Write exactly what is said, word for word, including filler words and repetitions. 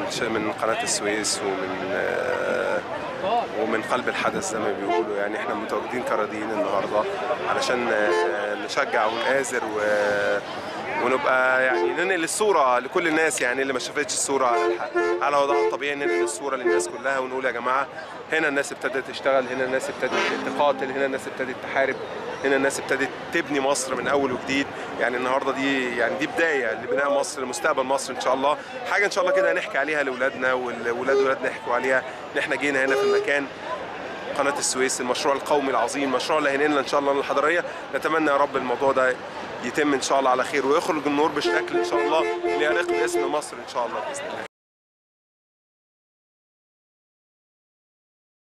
من قناة السويس ومن ومن قلب الحدث زي ما بيقولوا. يعني احنا متواجدين كرياضيين النهارده علشان نشجع ونآزر و ونبقى يعني ننقل الصوره لكل الناس، يعني اللي ما شافتش الصوره على على وضعها الطبيعي ننقل الصوره للناس كلها ونقول يا جماعه هنا الناس ابتدت تشتغل، هنا الناس ابتدت تقاتل، هنا الناس ابتدت تحارب، هنا الناس ابتدت تبني مصر من اول وجديد. يعني النهارده دي يعني دي بدايه لبناء مصر، لمستقبل مصر ان شاء الله، حاجه ان شاء الله كده هنحكي عليها لاولادنا واولاد ولادنا يحكوا عليها ان احنا جينا هنا في المكان قناه السويس، المشروع القومي العظيم، مشروع اللي هينقلنا ان شاء الله للحضاريه. نتمنى يا رب الموضوع ده يتم ان شاء الله على خير ويخرج النور بشكل ان شاء الله اللي يليق باسم مصر ان شاء الله باذن الله.